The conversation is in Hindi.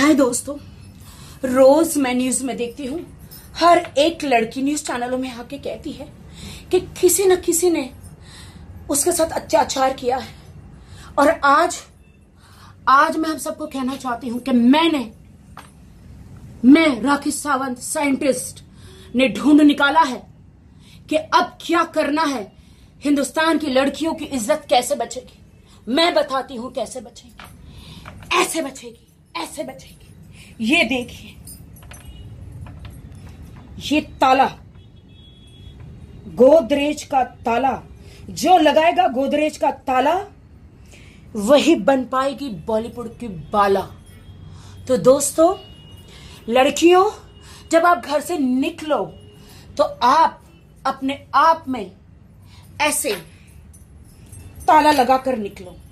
हाय दोस्तों, रोज मैं न्यूज में देखती हूँ हर एक लड़की न्यूज चैनलों में आके कहती है कि किसी न किसी ने उसके साथ अत्याचार किया है। और आज मैं आप सबको कहना चाहती हूं कि मैं राखी सावंत साइंटिस्ट ने ढूंढ निकाला है कि अब क्या करना है। हिंदुस्तान की लड़कियों की इज्जत कैसे बचेगी, मैं बताती हूं कैसे बचेगी। ऐसे बचेगी, ऐसे बचेगी। ये देखिए, ये ताला, गोदरेज का ताला, जो लगाएगा गोदरेज का ताला वही बन पाएगी बॉलीवुड की बाला। तो दोस्तों, लड़कियों, जब आप घर से निकलो तो आप अपने आप में ऐसे ताला लगाकर निकलो।